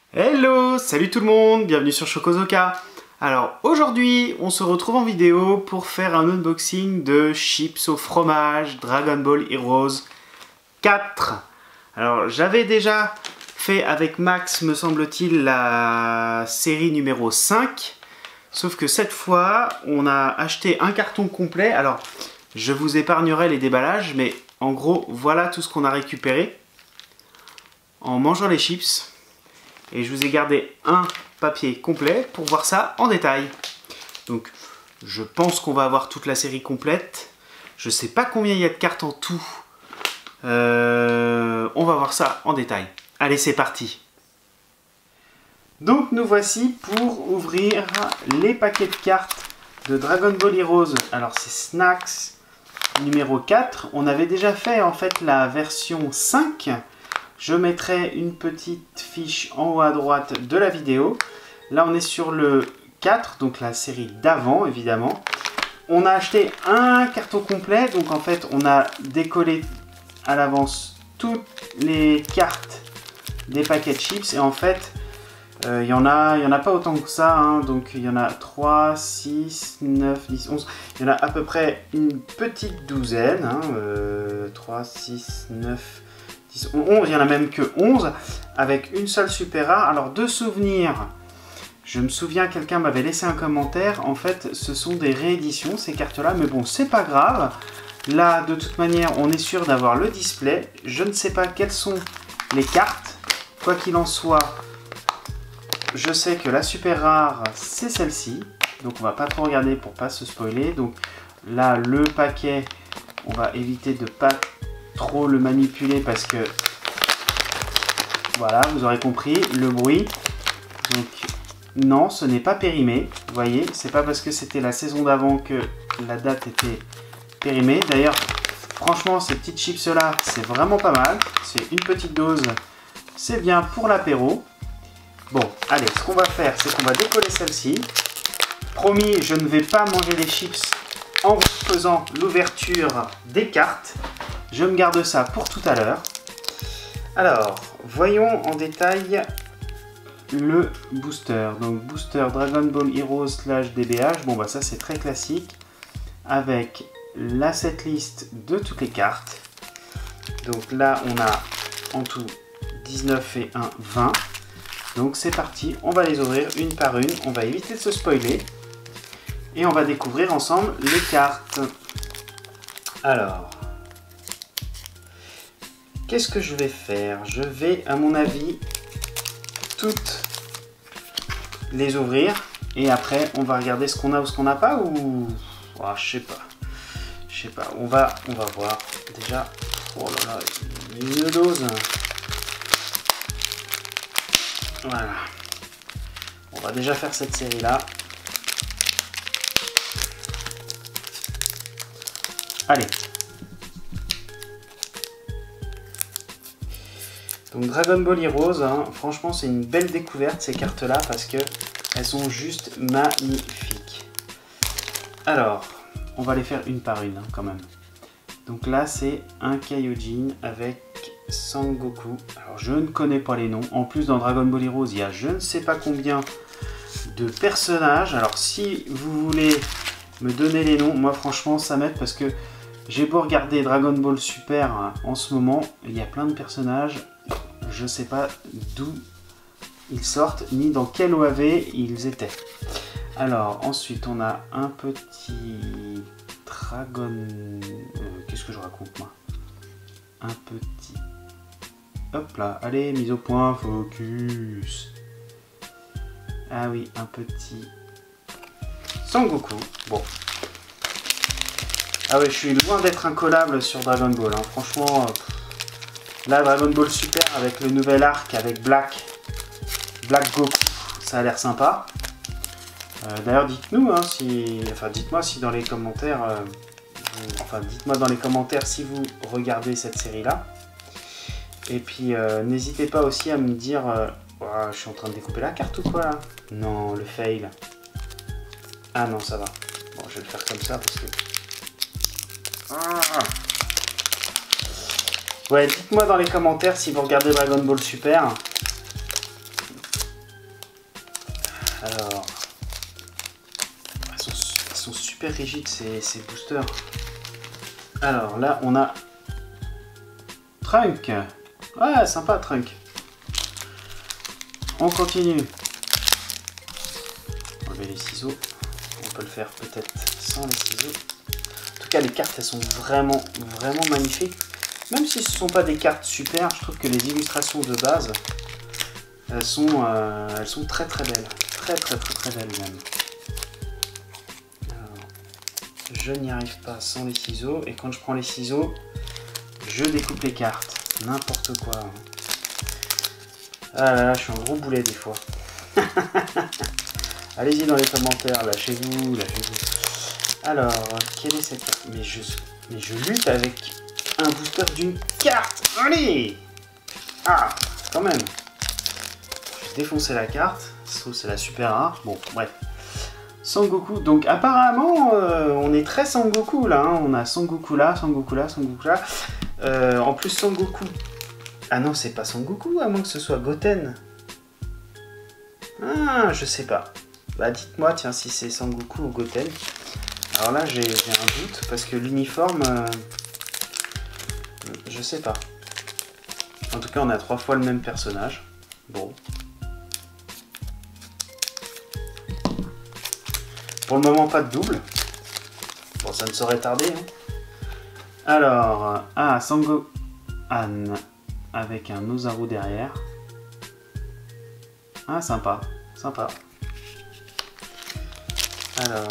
Hello, salut tout le monde, bienvenue sur Chocozoka. Alors aujourd'hui, on se retrouve en vidéo pour faire un unboxing de chips au fromage Dragon Ball Heroes 4. Alors j'avais déjà fait avec Max, me semble-t-il, la série numéro 5. Sauf que cette fois, on a acheté un carton complet. Alors, je vous épargnerai les déballages, mais en gros, voilà tout ce qu'on a récupéré en mangeant les chips. Et je vous ai gardé un papier complet pour voir ça en détail. Donc, je pense qu'on va avoir toute la série complète. Je sais pas combien il y a de cartes en tout. On va voir ça en détail. Allez, c'est parti. Donc, nous voici pour ouvrir les paquets de cartes de Dragon Ball Heroes. Alors, c'est Snacks numéro 4. On avait déjà fait en fait la version 5. Je mettrai une petite fiche en haut à droite de la vidéo. Là, on est sur le 4, donc la série d'avant, évidemment. On a acheté un carton complet, donc en fait, on a décollé à l'avance toutes les cartes des paquets de chips. Et en fait, il y en a pas autant que ça, hein. Donc il y en a 3, 6, 9, 10, 11. Il y en a à peu près une petite douzaine, hein. 3, 6, 9... 11, il y en a même que 11 avec une seule super rare. Alors de souvenirs, je me souviens, quelqu'un m'avait laissé un commentaire. En fait, ce sont des rééditions ces cartes là, mais bon, c'est pas grave. Là, de toute manière, on est sûr d'avoir le display. Je ne sais pas quelles sont les cartes. Quoi qu'il en soit, je sais que la super rare, c'est celle-ci. Donc on va pas trop regarder pour pas se spoiler. Donc là, le paquet, on va éviter de pas trop le manipuler parce que voilà, vous aurez compris le bruit. Donc non, ce n'est pas périmé, vous voyez, c'est pas parce que c'était la saison d'avant que la date était périmée. D'ailleurs, franchement, ces petites chips là, c'est vraiment pas mal. C'est une petite dose, c'est bien pour l'apéro. Bon, allez, ce qu'on va faire, c'est qu'on va décoller celle-ci. Promis, je ne vais pas manger les chips en vous faisant l'ouverture des cartes. Je me garde ça pour tout à l'heure. Alors, voyons en détail le booster. Donc, booster Dragon Ball Heroes / DBH. Bon, bah ça, c'est très classique. Avec la setlist de toutes les cartes. Donc là, on a en tout 19 et 1, 20. Donc, c'est parti. On va les ouvrir une par une. On va éviter de se spoiler. Et on va découvrir ensemble les cartes. Alors... qu'est-ce que je vais faire? Je vais, à mon avis, toutes les ouvrir. Et après, on va regarder ce qu'on a ou ce qu'on n'a pas. Ou... oh, je sais pas. Je sais pas. On va voir. Déjà, oh là là, une dose. Voilà. On va déjà faire cette série-là. Allez. Donc Dragon Ball Heroes, hein, franchement c'est une belle découverte ces cartes là parce que elles sont juste magnifiques. Alors, on va les faire une par une, hein, quand même. Donc là c'est un Kaijin avec Sangoku. Alors je ne connais pas les noms. En plus dans Dragon Ball Heroes il y a je ne sais pas combien de personnages. Alors si vous voulez me donner les noms, moi franchement ça m'aide parce que j'ai beau regarder Dragon Ball Super, hein, en ce moment, il y a plein de personnages. Je ne sais pas d'où ils sortent, ni dans quel OAV ils étaient. Alors, ensuite, on a un petit Dragon... qu'est-ce que je raconte, moi? Un petit... hop là, allez, mise au point, focus. Ah oui, un petit... Sangoku. Bon. Ah ouais, je suis loin d'être incollable sur Dragon Ball, hein. Franchement... là, Dragon Ball Super avec le nouvel arc avec Black Goku, ça a l'air sympa. D'ailleurs, dites-nous, hein, si... enfin, dites-moi si dans les commentaires... enfin, dites-moi dans les commentaires si vous regardez cette série-là. Et puis, n'hésitez pas aussi à me dire... oh, je suis en train de découper la carte ou quoi, là? Non, le fail. Ah non, ça va. Bon, je vais le faire comme ça parce que... ah. Ouais, dites-moi dans les commentaires si vous regardez Dragon Ball Super. Alors, elles sont super rigides ces boosters. Alors là, on a Trunk. Ouais, sympa Trunk. On continue. Enlever les ciseaux. On peut le faire peut-être sans les ciseaux. En tout cas, les cartes, elles sont vraiment magnifiques. Même si ce ne sont pas des cartes super, je trouve que les illustrations de base, elles sont très belles. Très belles même. Alors, je n'y arrive pas sans les ciseaux. Et quand je prends les ciseaux, je découpe les cartes. N'importe quoi. Ah là là, je suis un gros boulet des fois. Allez-y dans les commentaires, lâchez-vous. Alors, quelle est cette carte? Mais je lutte avec un booster d'une carte. Allez! Ah, quand même. J'ai défoncé la carte. Je trouve que c'est la super rare. Bon, bref. Sangoku. Donc, apparemment, on est très Sangoku là. Hein. On a Sangoku là, Sangoku là, Sangoku là. En plus, Sangoku. Ah non, c'est pas Sangoku, à moins que ce soit Goten. Ah, je sais pas. Bah, dites-moi, tiens, si c'est Sangoku ou Goten. Alors là, j'ai un doute, parce que l'uniforme... je sais pas. En tout cas, on a 3 fois le même personnage. Bon. Pour le moment, pas de double. Bon, ça ne saurait tarder. Hein. Alors, Sangohan avec un Ozaru derrière. Ah, sympa. Sympa. Alors...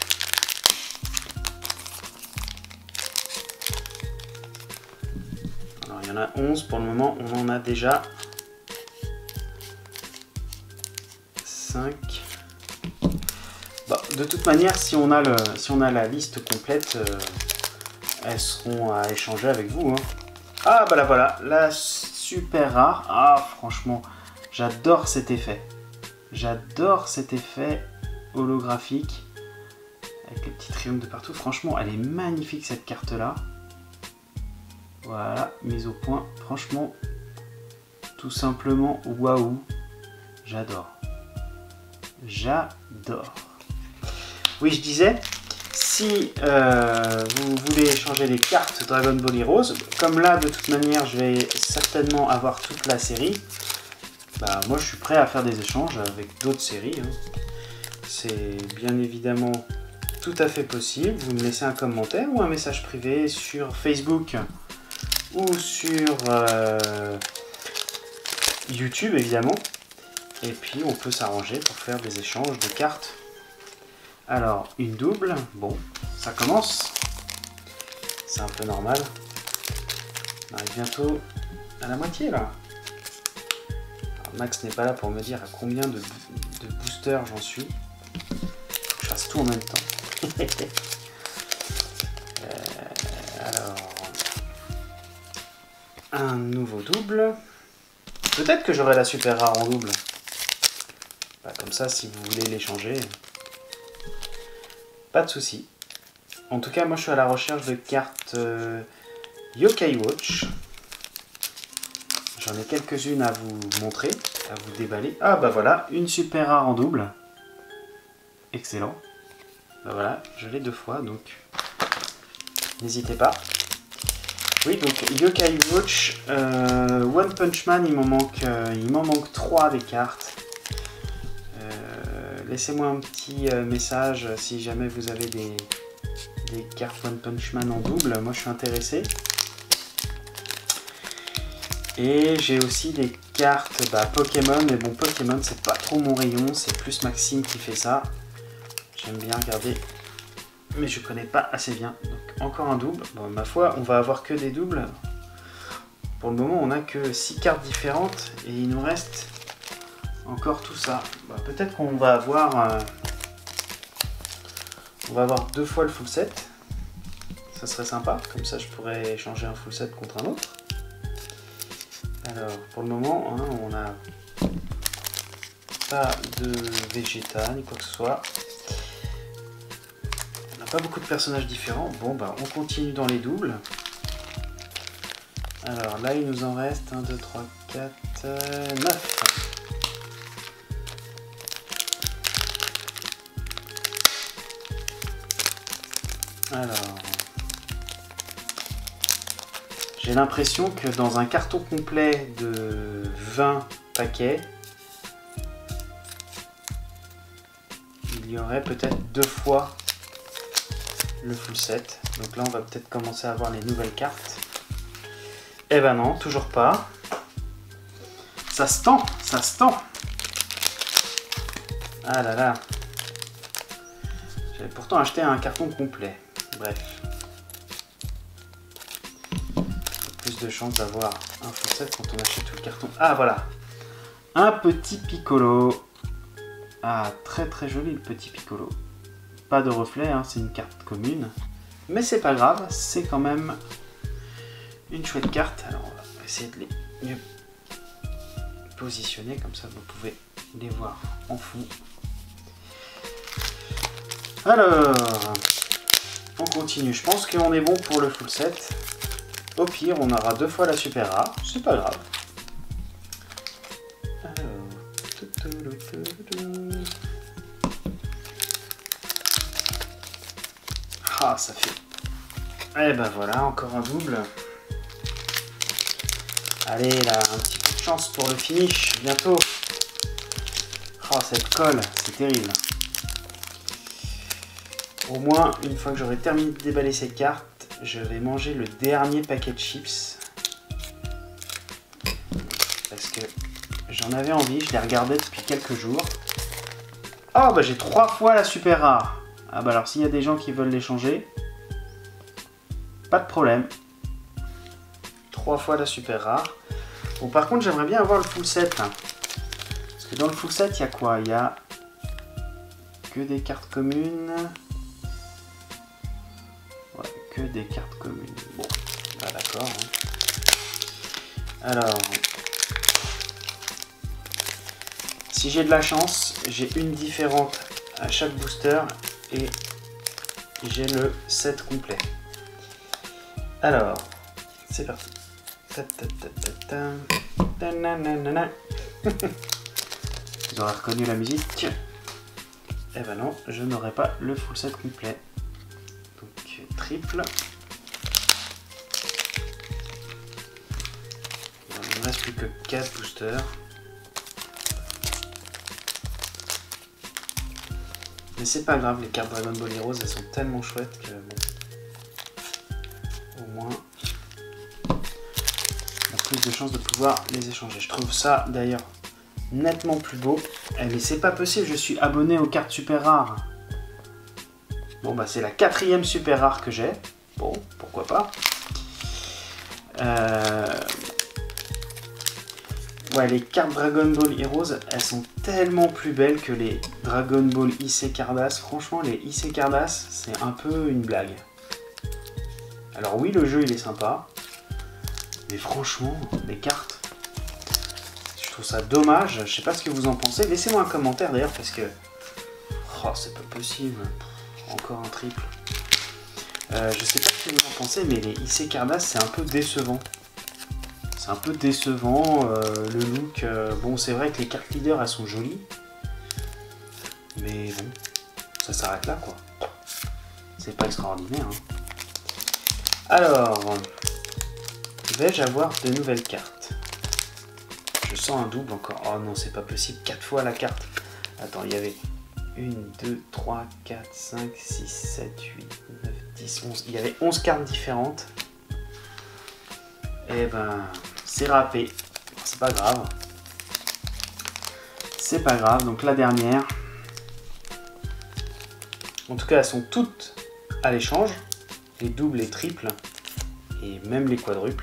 il y en a 11 pour le moment, on en a déjà 5. Bah, de toute manière, si on a la liste complète, elles seront à échanger avec vous. Hein. Ah bah là voilà, la super rare. Ah franchement, j'adore cet effet. J'adore cet effet holographique avec les petits triangles de partout. Franchement, elle est magnifique cette carte là. Voilà, mise au point. Franchement, tout simplement, waouh. J'adore. J'adore. Oui, je disais, si vous voulez échanger les cartes Dragon Ball Heroes, comme là, de toute manière, je vais certainement avoir toute la série, bah, moi, je suis prêt à faire des échanges avec d'autres séries. Hein. C'est bien évidemment tout à fait possible. Vous me laissez un commentaire ou un message privé sur Facebook ou sur YouTube évidemment, et puis on peut s'arranger pour faire des échanges de cartes. Alors une double, bon ça commence, c'est un peu normal, on arrive bientôt à la moitié là. Alors, Max n'est pas là pour me dire à combien de boosters j'en suis, je fasse tout en même temps. Alors un nouveau double. Peut-être que j'aurai la super rare en double. Bah, comme ça, si vous voulez l'échanger, pas de souci. En tout cas, moi je suis à la recherche de cartes Yokai Watch. J'en ai quelques-unes à vous montrer, à vous déballer. Ah bah voilà, une super rare en double. Excellent. Bah voilà, je l'ai 2 fois, donc n'hésitez pas. Oui, donc Yokai Watch, One Punch Man, il m'en manque 3 des cartes. Laissez-moi un petit message si jamais vous avez des cartes One Punch Man en double, moi je suis intéressé. Et j'ai aussi des cartes Pokémon, mais bon Pokémon c'est pas trop mon rayon, c'est plus Maxime qui fait ça. J'aime bien regarder, mais je connais pas assez bien. Donc encore un double. Bon, ma foi, on va avoir que des doubles. Pour le moment, on a que 6 cartes différentes et il nous reste encore tout ça. Bah, peut-être qu'on va avoir 2 fois le full set. Ça serait sympa. Comme ça, je pourrais échanger un full set contre un autre. Alors, pour le moment, hein, on n'a pas de Vegeta ni quoi que ce soit. On n'a pas beaucoup de personnages différents. Bon, bah, on continue dans les doubles. Alors là, il nous en reste 1, 2, 3, 4, 9. Alors, j'ai l'impression que dans un carton complet de 20 paquets, il y aurait peut-être 2 fois le full set. Donc là, on va peut-être commencer à voir les nouvelles cartes. Eh ben non, toujours pas. Ça se tend, ça se tend. Ah là là. J'avais pourtant acheté un carton complet. Bref. Plus de chances d'avoir un full set quand on achète tout le carton. Ah voilà. Un petit Piccolo. Ah, très très joli le petit Piccolo. Pas de reflet, hein, c'est une carte commune. Mais c'est pas grave, c'est quand même une chouette carte. Alors on va essayer de les mieux positionner, comme ça vous pouvez les voir en fond. Alors, on continue. Je pense qu'on est bon pour le full set. Au pire, on aura 2 fois la super rare. C'est pas grave. Alors, ah, ça fait. Eh ben voilà, encore un double. Allez, là, un petit peu de chance pour le finish, bientôt. Oh, cette colle, c'est terrible. Au moins, une fois que j'aurai terminé de déballer cette carte, je vais manger le dernier paquet de chips. Parce que j'en avais envie, je les regardais depuis quelques jours. Oh, bah j'ai 3 fois la super rare. Ah bah alors, s'il y a des gens qui veulent les changer, pas de problème. 3 fois la super rare. Bon, par contre, j'aimerais bien avoir le full set. Hein. Parce que dans le full set, il y a quoi? Il y a que des cartes communes. Ouais, que des cartes communes. Bon, bah d'accord. Hein. Alors, si j'ai de la chance, j'ai une différente à chaque booster et j'ai le set complet. Alors, c'est parti. Vous aurez reconnu la musique. Eh ben non, je n'aurai pas le full set complet. Donc triple. Il ne reste plus que 4 boosters. Mais c'est pas grave, les cartes Dragon Ball Heroes, elles sont tellement chouettes que bon, au moins on a plus de chances de pouvoir les échanger. Je trouve ça d'ailleurs nettement plus beau. Eh, mais c'est pas possible, je suis abonné aux cartes super rares. Bon bah c'est la 4e super rare que j'ai. Bon, pourquoi pas. Ouais, les cartes Dragon Ball Heroes, elles sont tellement plus belles que les Dragon Ball IC Cardass. Franchement, les IC Cardass, c'est un peu une blague. Alors oui, le jeu, il est sympa. Mais franchement, les cartes, je trouve ça dommage. Je sais pas ce que vous en pensez. Laissez-moi un commentaire d'ailleurs, parce que... Oh, c'est pas possible. Encore un triple. Je sais pas ce que vous en pensez, mais les IC Cardass, c'est un peu décevant. C'est un peu décevant, le look. Bon, c'est vrai que les cartes leaders, elles sont jolies. Mais bon, ça s'arrête là, quoi. C'est pas extraordinaire. Hein. Alors, vais-je avoir de nouvelles cartes? Je sens un double encore. Oh non, c'est pas possible. 4 fois la carte. Attends, il y avait 1, 2, 3, 4, 5, 6, 7, 8, 9, 10, 11. Il y avait 11 cartes différentes. Et ben, c'est râpé. C'est pas grave. C'est pas grave. Donc la dernière. En tout cas, elles sont toutes à l'échange. Les doubles, les triples. Et même les quadruples.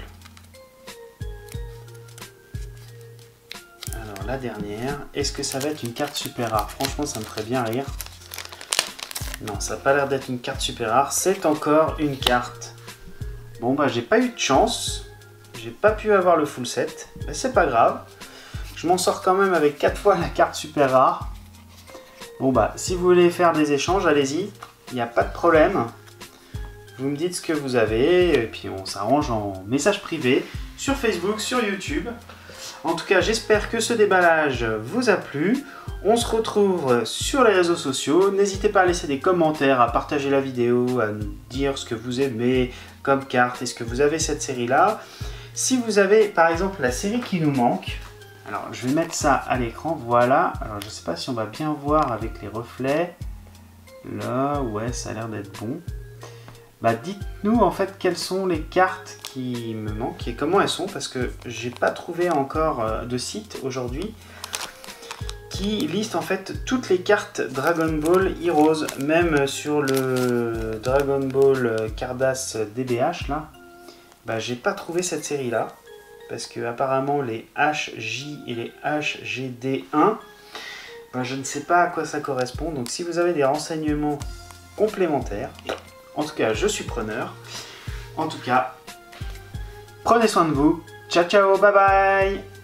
Alors la dernière. Est-ce que ça va être une carte super rare? Franchement, ça me ferait bien rire. Non, ça n'a pas l'air d'être une carte super rare. C'est encore une carte. Bon, bah j'ai pas eu de chance. J'ai pas pu avoir le full set. Mais c'est pas grave. Je m'en sors quand même avec 4 fois la carte super rare. Bon bah, si vous voulez faire des échanges, allez-y. Il n'y a pas de problème. Vous me dites ce que vous avez. Et puis on s'arrange en message privé. Sur Facebook, sur YouTube. En tout cas, j'espère que ce déballage vous a plu. On se retrouve sur les réseaux sociaux. N'hésitez pas à laisser des commentaires, à partager la vidéo, à nous dire ce que vous aimez comme carte. Est-ce que vous avez cette série-là? Si vous avez par exemple la série qui nous manque, alors je vais mettre ça à l'écran, voilà. Alors je ne sais pas si on va bien voir avec les reflets. Là, ouais, ça a l'air d'être bon. Bah dites-nous en fait quelles sont les cartes qui me manquent et comment elles sont, parce que j'ai pas trouvé encore de site aujourd'hui qui liste en fait toutes les cartes Dragon Ball Heroes, même sur le Dragon Ball Cardass DBH là. Bah j'ai pas trouvé cette série là, parce que apparemment les HJ et les HGD1, bah, je ne sais pas à quoi ça correspond, donc si vous avez des renseignements complémentaires, en tout cas je suis preneur. En tout cas, prenez soin de vous, ciao ciao, bye bye.